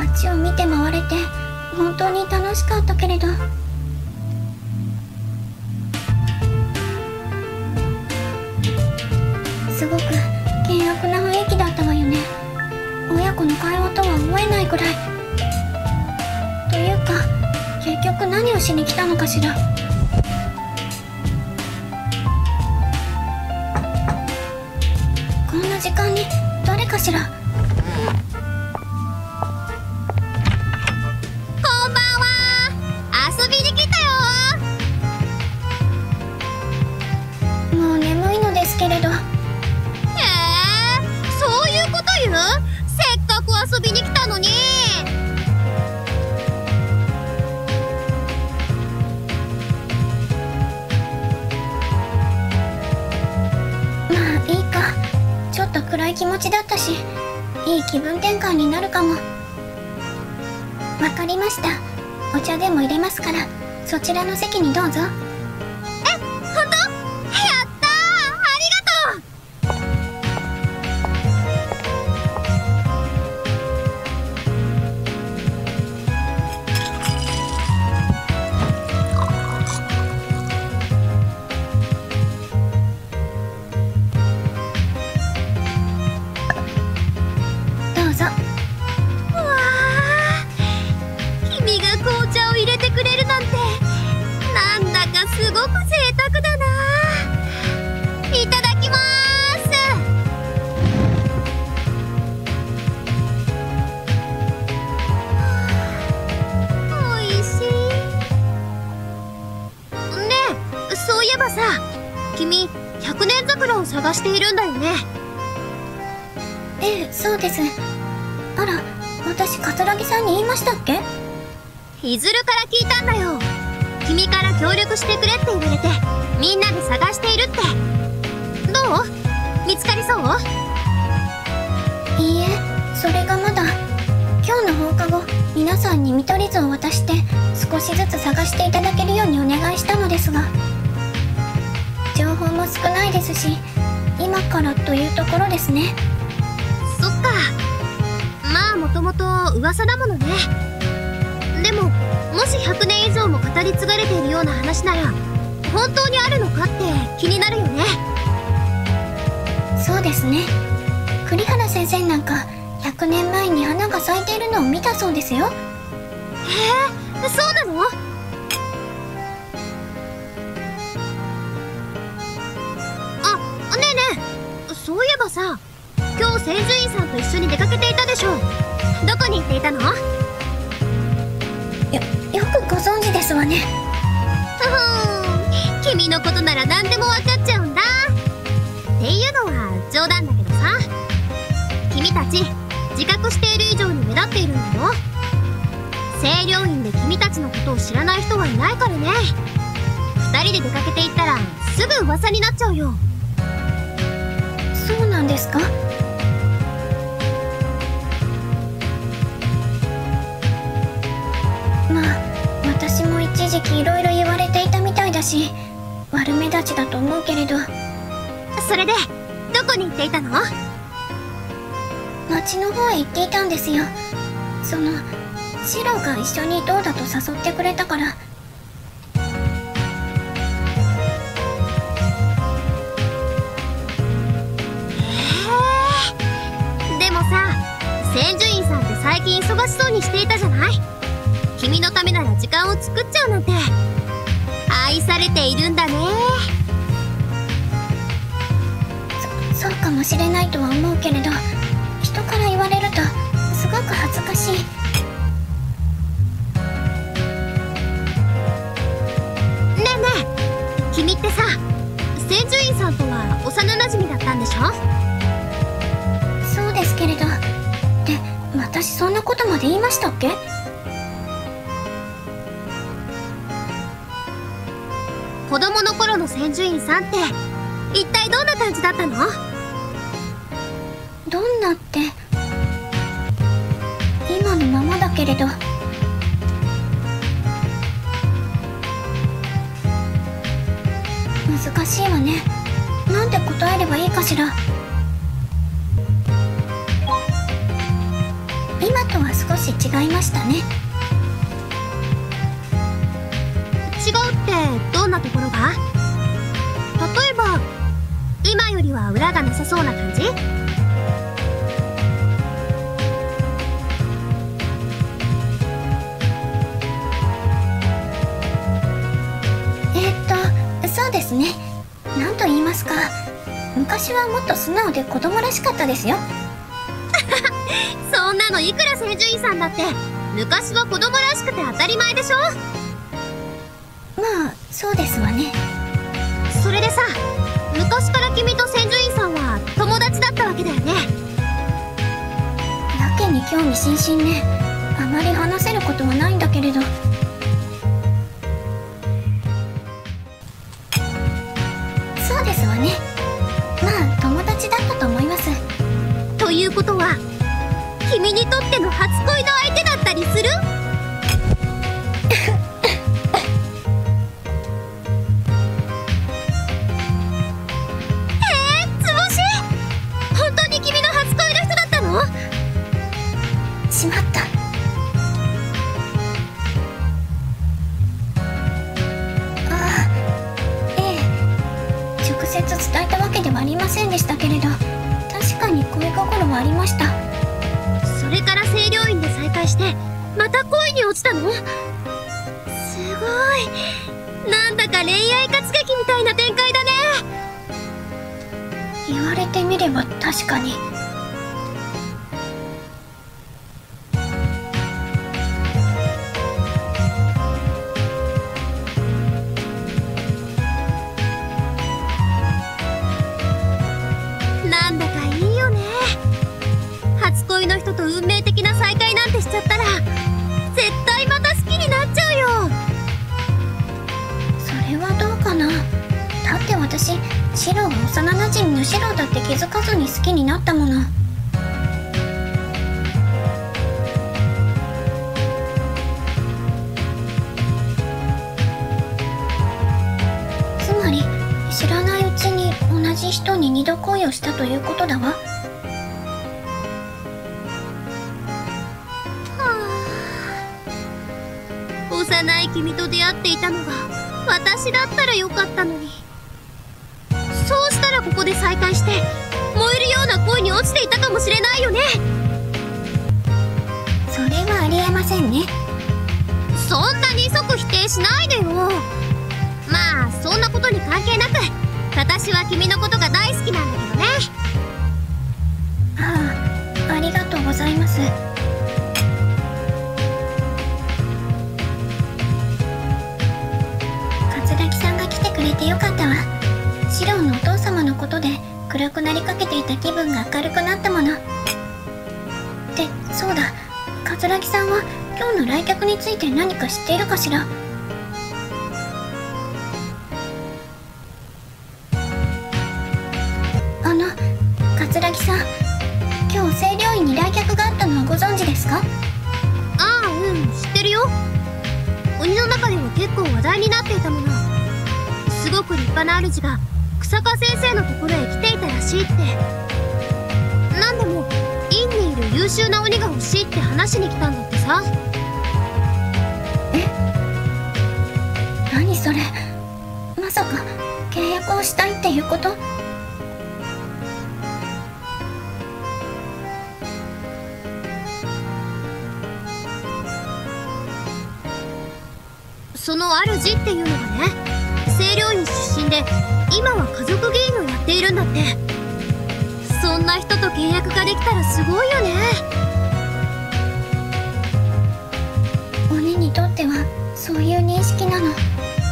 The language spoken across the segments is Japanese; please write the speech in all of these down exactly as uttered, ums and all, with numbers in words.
街を見て回れて本当に楽しかったけれど、すごく険悪な雰囲気だったわよね。親子の会話とは思えないくらい。というか結局何をしに来たのかしら。こんな時間に誰かしら。もう眠いのですけれど。へえ、 そういうこと言う？せっかく遊びに来たのに。 まあいいか。ちょっと暗い気持ちだったし、いい気分転換になるかも。わかりました。お茶でも入れますから、そちらの席にどうぞ。 すごく贅沢だな。いただきまーす。おいしい。ねえ、そういえばさ、君百年桜を探しているんだよね。 ええ、そうです。あら、私桂木さんに言いましたっけ？ いずるから聞いたんだよ。君から協力してくれって言われて、みんなで探しているって。どう？見つかりそう？ いいえ、それがまだ。今日の放課後、皆さんに見取り図を渡して少しずつ探していただけるようにお願いしたのですが、情報も少ないですし、今からというところですね。 そっか。まあもともと噂だものね。でももしひゃくねん以上も語り継がれているような話なら、本当にあるのかって気になるよね。 そうですね。栗原先生なんかひゃくねんまえに花が咲いているのを見たそうですよ。へえ、そうなの？あ、ねえねえ、そういえばさ、今日千住院さんと一緒に出かけていたでしょ。どこに行っていたの？ よ、よくご存知ですわね。 ふふん、君のことなら何でも分かっちゃうんだ。っていうのは冗談だけどさ、君たち自覚している以上に目立っているんだよ。清涼院で君たちのことを知らない人はいないからね。二人で出かけていったらすぐ噂になっちゃうよ。 そうなんですか？まあ私も一時期いろいろ言われていたみたいだし、悪目立ちだと思うけれど。 それでどこに行っていたの？ 町の方へ行っていたんですよ。そのシロが一緒にどうだと誘ってくれたから。 へえ。でもさ、千住院さんって最近忙しそうにしていたじゃない？君のためなら時間を作っちゃうなんて。愛されているんだね。 そ、そうかもしれないとは思うけれど、人から言われるとすごく恥ずかしい。 ねえねえ、君ってさ、千住院さんとは幼なじみだったんでしょ？ そうですけれど。で、私そんなことまで言いましたっけ？ 子供の頃の千住院さんって一体どんな感じだったの？ どんなって、今のままだけれど。難しいわね。なんて答えればいいかしら。今とは少し違いましたね。 違うってどんなところが？例えば今よりは裏がなさそうな感じ？ えーっとそうですね。なんと言いますか、昔はもっと素直で子供らしかったですよ。 そんなのいくら聖樹院さんだって昔は子供らしくて当たり前でしょ。 まあそうですわね。 それでさ、昔から君と聖樹院さんは友達だったわけだよね。 やけに興味津々ね。あまり話せることはないんだけれど。そうですわね。まあ友達だったと思います。 ということは君にとっての初恋の相手だったりする？えー、つぼし？本当に君の初恋の人だったの？ しまった。ああ、ええ、直接伝えたわけではありませんでしたけれど、確かに恋心はありました。 それから清涼院で再会してまた恋に落ちたの？すごい、なんだか恋愛活劇みたいな展開だね。 言われてみれば確かに。 なんだかいいよね。初恋の人と運命的な再会なんてしちゃったら絶対また好きになっちゃうよ。 それはどうかな。だって私、シロが幼なじみのシロだって気づかずに好きになったもの。つまり知らないうちに同じ人に二度恋をしたということだわ。 幼い君と出会っていたのが私だったらよかったのに。そうしたらここで再会して燃えるような恋に落ちていたかもしれないよね。 それはありえませんね。 そんなに即否定しないでよ。まあそんなことに関係なく私は君のことが大好きなんだけどね。 ああ、ありがとうございます。桂木さんが来てくれてよかったわ。シロのお父様のことで暗くなりかけていた気分が明るくなったもの。ってそうだ、桂木さんは今日の来客について何か知っているかしら。あの桂木さん、今日清涼院に来客があったのはご存知ですか？ ああ、うん、知ってるよ。鬼の中でも結構話題になっていたもの。すごく立派な主が草加先生のところへ来ていたらしいって。なんでも院にいる優秀な鬼が欲しいって話しに来たんだってさ。 え？何それ？まさか契約をしたいっていうこと？ その主っていうのがね、清涼院出身で今は家族議員をやっているんだって。そんな人と契約ができたらすごいよね。 鬼にとってはそういう認識なの。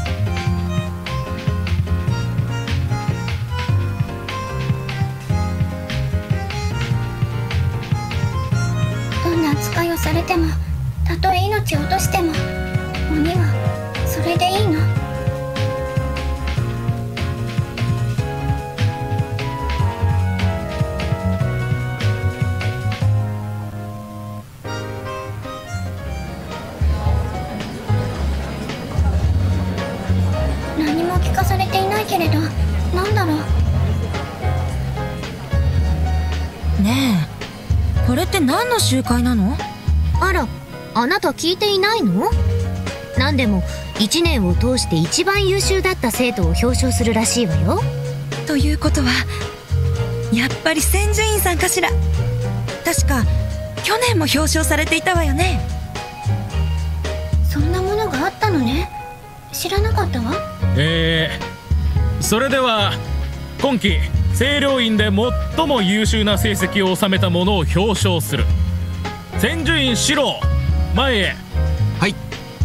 どんな扱いをされても、たとえ命を落としても、鬼はそれでいいの。何も聞かされていないけれど、なんだろう。 ねえ、これって何の集会なの？ あら、あなた聞いていないの？なんでもいちねんを通して一番優秀だった生徒を表彰するらしいわよ。 ということはやっぱり千住院さんかしら。確か去年も表彰されていたわよね。 そんなものがあったのね。知らなかったわ。 えー、それでは今期清涼院で最も優秀な成績を収めた者を表彰する。千住院四郎、前へ。 はい。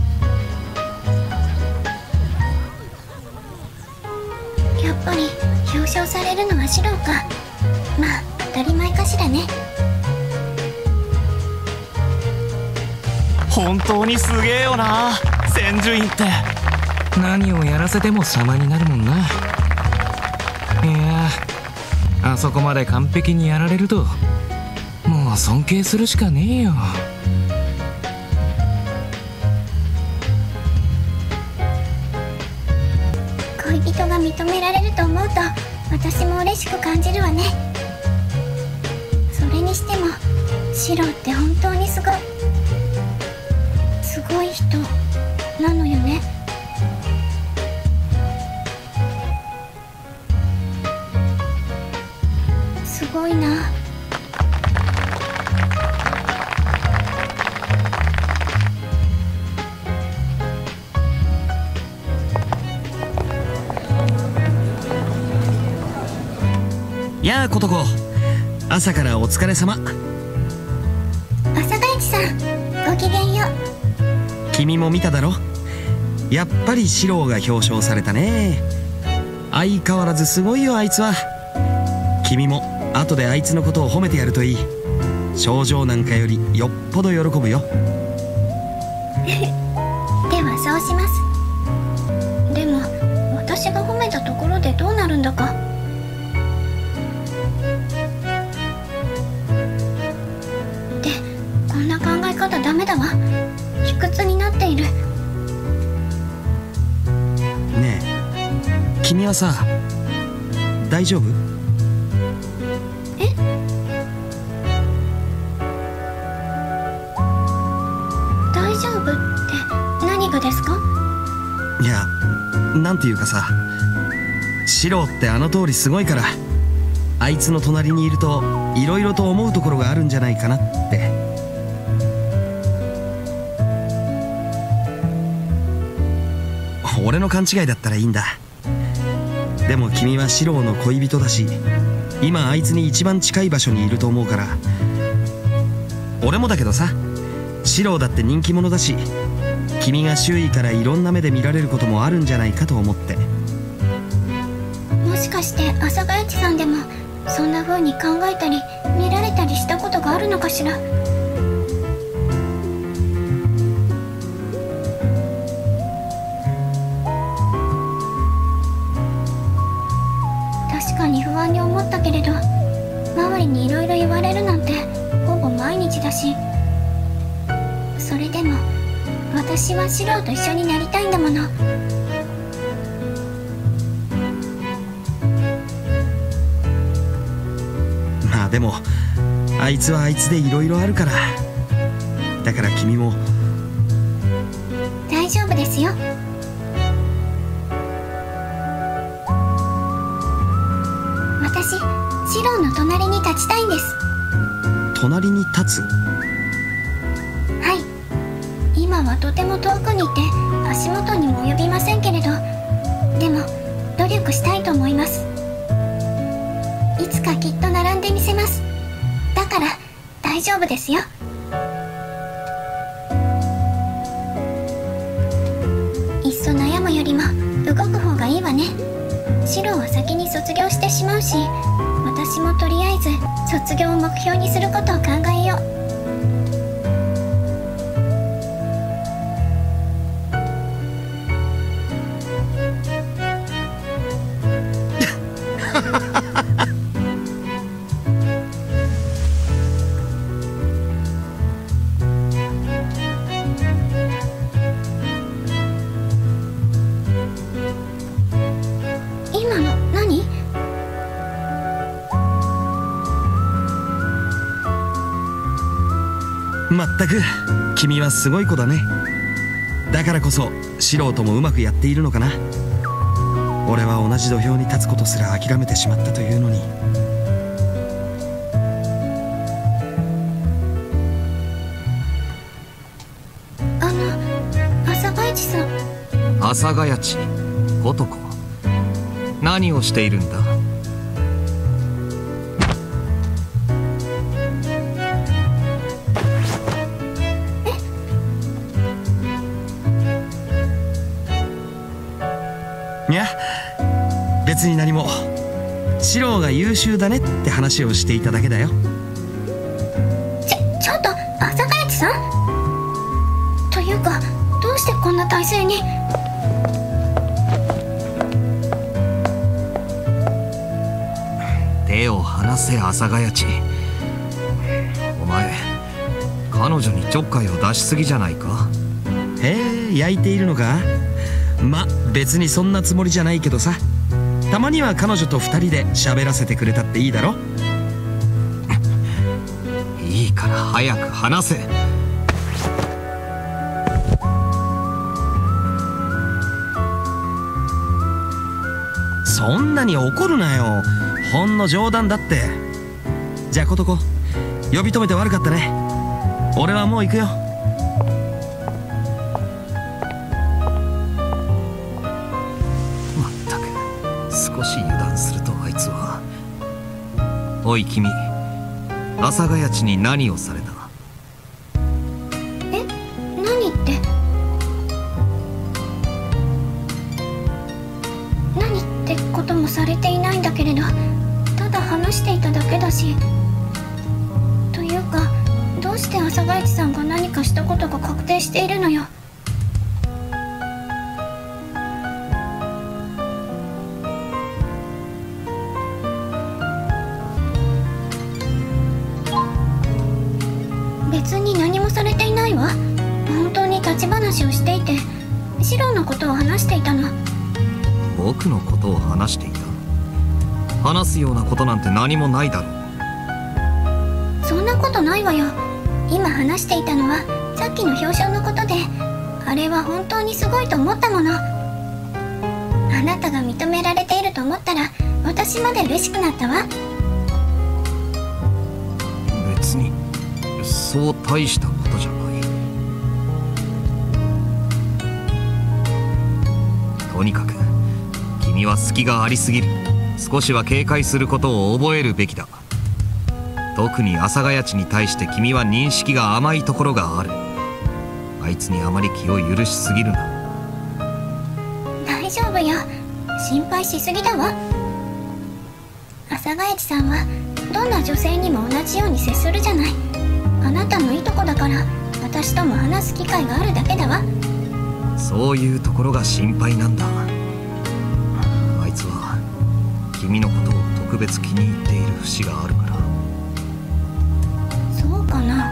やっぱり表彰されるのは四郎か。まあ当たり前かしらね。 本当にすげえよな、千住院って。何をやらせても様になるもんな。いやあそこまで完璧にやられるともう尊敬するしかねえよ。 恋人が認められると思うと私も嬉しく感じるわね。それにしてもシロって本当にすごいすごい人なのよね。すごいな。 やあことこ、朝からお疲れ様。 阿佐ヶ谷さん、ごきげんよう。 君も見ただろ。やっぱり四郎が表彰されたね。相変わらずすごいよあいつは。君も後であいつのことを褒めてやるといい。賞状なんかよりよっぽど喜ぶよ。 ではそうします。でも私が褒めたところでどうなるんだか。で、こんな考え方ダメだわ。卑屈になっている。 ねえ、君はさ、大丈夫？ え？大丈夫って何がですか？ いや、なんていうかさ、四郎ってあの通りすごいから、あいつの隣にいるといろいろと思うところがあるんじゃないかなって。俺の勘違いだったらいいんだ。でも君は四郎の恋人だし、今あいつに一番近い場所にいると思うから。俺もだけどさ、四郎だって人気者だし、君が周囲からいろんな目で見られることもあるんじゃないかと思って。 もしかして阿佐ヶ谷さんでもそんな風に考えたり見られたりしたことがあるのかしら。確かに不安に思ったけれど、周りにいろいろ言われるなんてほぼ毎日だし。それでも私はシロと一緒になりたいんだもの。 まあでもあいつはあいつでいろいろあるから。だから君も。 大丈夫ですよ。私シロの隣に立ちたいんです。 隣に立つ？ はい、今はとても遠くにいて足元にも及びませんけれど、でも努力したいと思います。いつかきっと並んでみせます。だから大丈夫ですよ。いっそ悩むよりも動く方がいいわね。シロは先に卒業してしまうし、私もとりあえず卒業を目標にすることを考えよう。今の何？ まったく君はすごい子だね。だからこそ素人もうまくやっているのかな。俺は同じ土俵に立つことすら諦めてしまったというのに。 あの朝ヶ谷さん。 朝ヶ谷地琴子、何をしているんだ。 いや別に何も。四郎が優秀だねって話をしていただけだよ。 ちょちょっと朝ヶ谷さん。というかどうしてこんな体勢に。 手を離せ朝ヶ谷地。お前彼女にちょっかいを出しすぎじゃないか。 へえ、焼いているのか。ま別にそんなつもりじゃないけどさ、たまには彼女と二人で喋らせてくれたっていいだろ。 いいから早く話せ。 そんなに怒るなよ。ほんの冗談だって。じゃあ琴子、呼び止めて悪かったね。俺はもう行くよ。 まったく少し油断するとあいつは。おい君、朝ヶ谷地に何をされた。 え、何って。何ってこともされていないんだけれど、ただ話していただけだし。というかどうして朝ヶ谷さんが何かしたことが確定しているのよ。別に何もされていないわ。本当に立ち話をしていて、シロのことを話していたの。 僕のことを話していた。話すようなことなんて何もないだろう。 そんなことないわよ。今話していたのはさっきの表彰のことで、あれは本当にすごいと思ったもの。あなたが認められていると思ったら私まで嬉しくなったわ。 別にそう大したことじゃない。とにかく君は隙がありすぎる。少しは警戒することを覚えるべきだ。特に朝ヶ谷地に対して君は認識が甘いところがある。あいつにあまり気を許しすぎるな。 大丈夫よ、心配しすぎだわ。朝ヶ谷さんはどんな女性にも同じように接するじゃない。あなたのいとこだから私とも話す機会があるだけだわ。 そういうところが心配なんだ。あいつは君のことを特別気に入っている節があるから。 そうかな。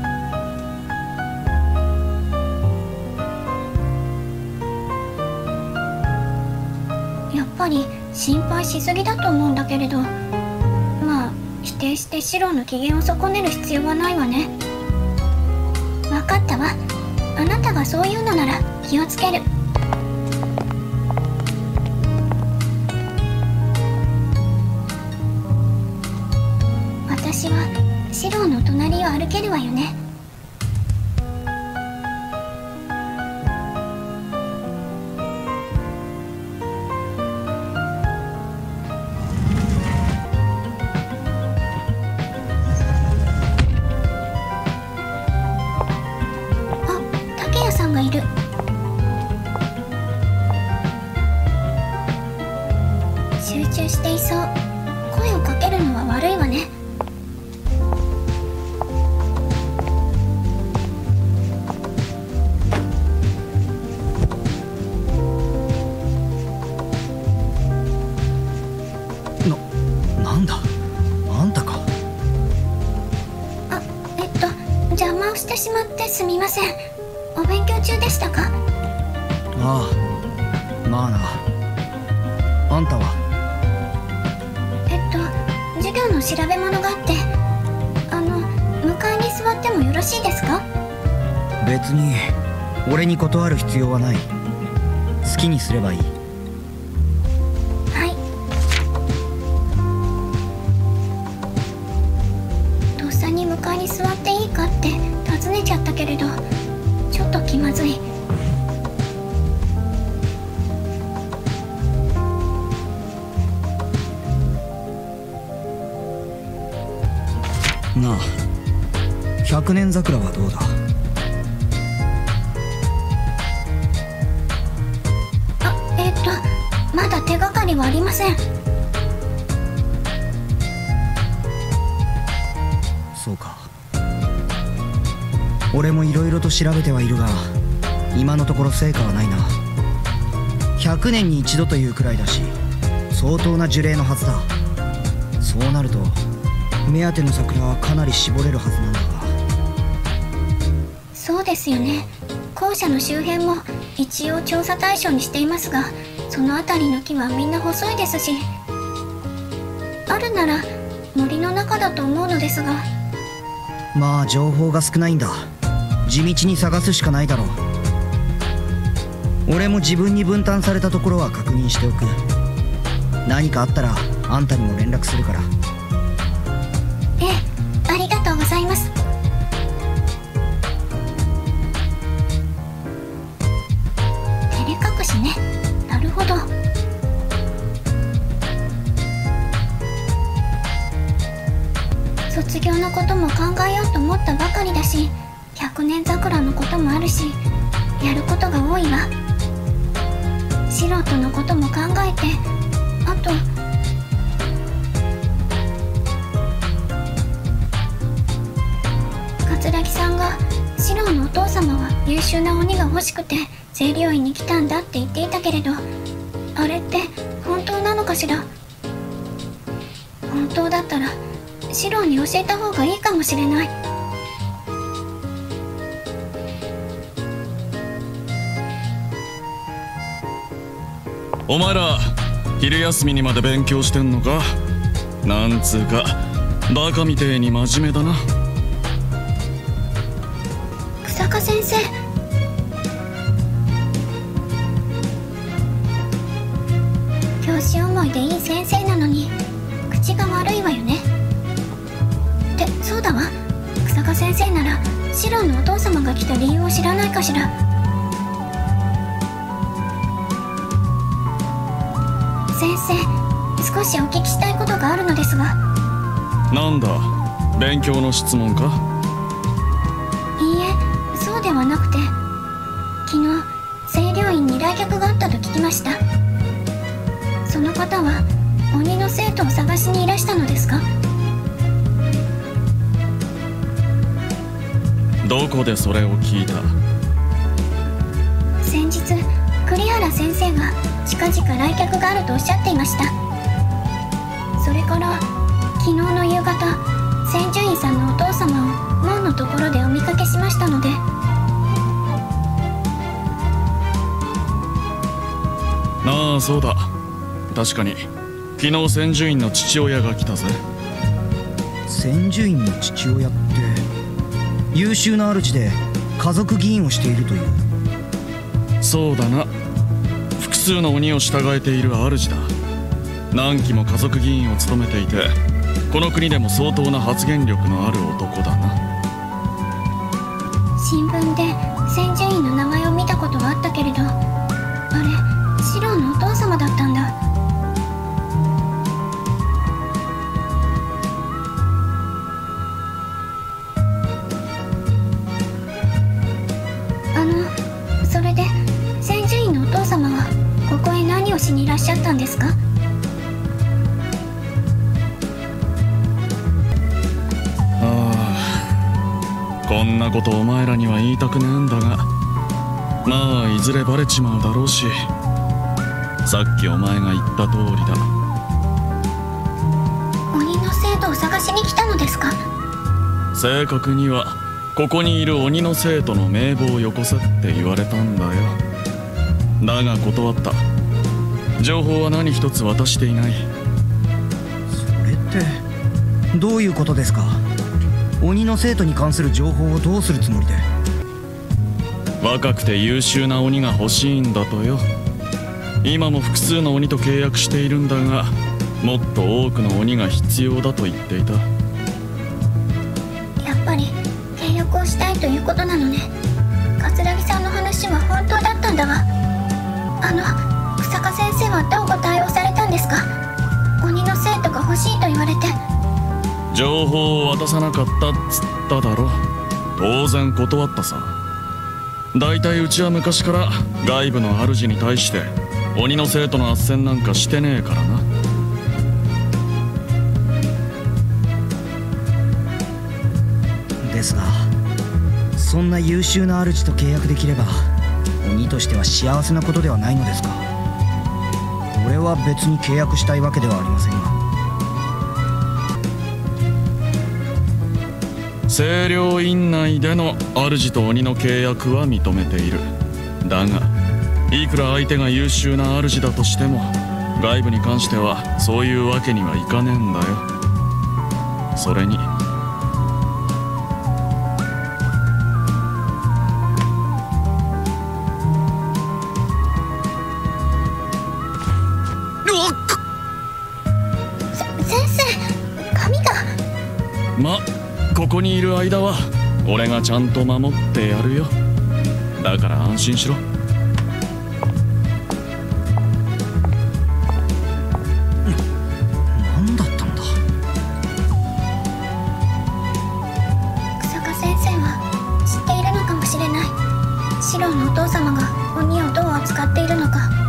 やっぱり心配しすぎだと思うんだけれど、まあ否定してシロの機嫌を損ねる必要はないわね。分かったわ。あなたがそういうのなら気をつける。私はシロの隣を歩けるわよね。いる。集中していそう。声をかけるのは悪いわね。 な、なんだあんたか。 あ、えっと邪魔をしてしまってすみません。お勉強中でしたか？ ああ、まあな。あんたは？ えっと授業の調べ物があって、あの向かいに住座ってもよろしいですか？ 別に俺に断る必要はない。好きにすればいい。 はい。とっさに向かいに座っていいかって尋ねちゃったけれど、ちょっと気まずい。 なあ、百年桜はどうだ？ あ、えっとまだ手がかりはありません。 そうか。俺もいろいろと調べてはいるが、今のところ成果はないな。ひゃくねんに一度というくらいだし、相当な樹齢のはずだ。そうなると目当ての桜はかなり絞れるはずなんだが。 そうですよね。校舎の周辺も一応調査対象にしていますが、その辺りの木はみんな細いですし、あるなら森の中だと思うのですが。 まあ情報が少ないんだ。地道に探すしかないだろう。俺も自分に分担されたところは確認しておく。何かあったらあんたにも連絡するから。 ええ、ありがとうございます。照れ隠しね。なるほど。卒業のことも考えようと思ったばかりだし、百年桜のこともあるし、やることが多いわ。素人のことも考えて、あと桂木さんが四郎のお父様は優秀な鬼が欲しくて清涼院に来たんだって言っていたけれど、あれって本当なのかしら？本当だったら四郎に教えた方がいいかもしれない。 お前ら昼休みにまで勉強してんのか？なんつうかバカみてえに真面目だな。 日下先生、教師思いでいい先生なのに口が悪いわよね。ってそうだわ、日下先生なら四郎のお父様が来た理由を知らないかしら？先生、少しお聞きしたいことがあるのですが。 なんだ、勉強の質問か？ いいえ、そうではなくて、昨日清涼院に来客があったと聞きました。その方は鬼の生徒を探しにいらしたのですか？ どこでそれを聞いた？ 先日栗原先生が近々来客があるとおっしゃっていました。それから昨日の夕方、千住院さんのお父様を門のところでお見かけしましたので。 ああ、そうだ。確かに昨日千住院の父親が来たぜ。 千住院の父親って優秀な主で家族議員をしているという？ そうだな。複数の鬼を従えている主だ。何期も家族議員を務めていて、この国でも相当な発言力のある男だな。 新聞で千住院の名前を見たことはあったけれど、あれ四郎のお父様だったんだ。あのそれで千住院のお父様はここへ何をしにいらっしゃったんですか？ こんなことお前らには言いたくねえんだが、まあいずれバレちまうだろうし、さっきお前が言った通りだ。 鬼の生徒を探しに来たのですか？ 正確にはここにいる鬼の生徒の名簿をよこせって言われたんだよ。だが断った。情報は何一つ渡していない。 それってどういうことですか？ 鬼の生徒に関する情報をどうするつもりで？ 若くて優秀な鬼が欲しいんだとよ。今も複数の鬼と契約しているんだが、もっと多くの鬼が必要だと言っていた。 やっぱり契約をしたいということなのね。桂木さんの話は本当だったんだわ。あの日下先生はどうご対応されたんですか？鬼の生徒が欲しいと言われて。 情報を渡さなかったっつっただろ。当然断ったさ。だいたいうちは昔から外部の主に対して鬼の生徒の斡旋なんかしてねえからな。 ですが、そんな優秀な主と契約できれば鬼としては幸せなことではないのですか？俺は別に契約したいわけではありませんが。 清涼院内での主と鬼の契約は認めている。だがいくら相手が優秀な主だとしても外部に関してはそういうわけにはいかねえんだよ。それに先生、髪が。 ま、ここにいる間は俺がちゃんと守ってやるよ。だから安心しろ。 何だったんだ？ 日下先生は知っているのかもしれない。シローのお父様が鬼をどう扱っているのか。